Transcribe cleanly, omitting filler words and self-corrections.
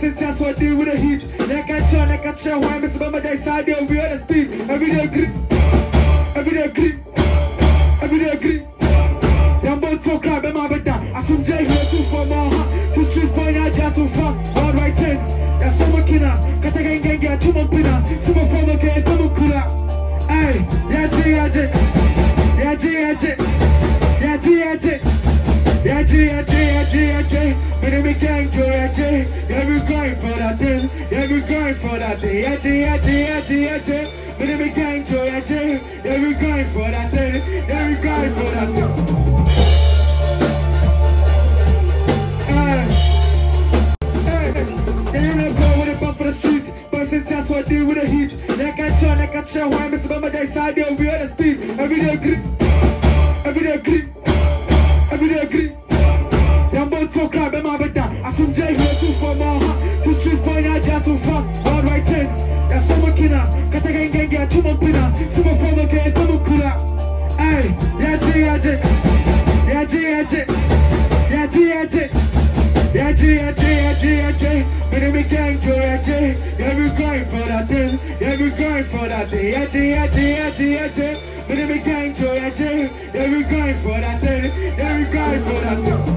since that's what I do with the heat. Like I try, why Mr. Bama Jai side, they'll be on the speed. Every day grip, every day grip, every day grip. Young boy talk crap, I'm a bit I some J here too for my heart. To street fine, I got too far. Hard right 10. That's some kina. Kata gang get too much pina. Super former get too much kura. Ay, yeah, J. Yeah, J. My name is Gang Joe, yeah, we going for that thing. Yeah, we going for that thing. Yeah. My name is Gang Joe, yeah, we going for that thing. Yeah, we going for that thing. Hey, you know go with a bump for the streets. But since that's what I do with the heat. Like I try, why Mr. Bama Jai side, they'll be on the speed. Every day grip, every day grip, every day grip. Young boy talk crap, I'm a bit I some J here too for my heart. To street fine, I got too far. Hard right 10. That's some kina. Kata gang get too much pina. Super former get too much kura. Ay, yeah, J. My name is Gang Joe, yeah, we going for that thing. Yeah, we going for that thing. Yeah. My name is Gang Joe, yeah, we going for that thing. Yeah, we going for that thing.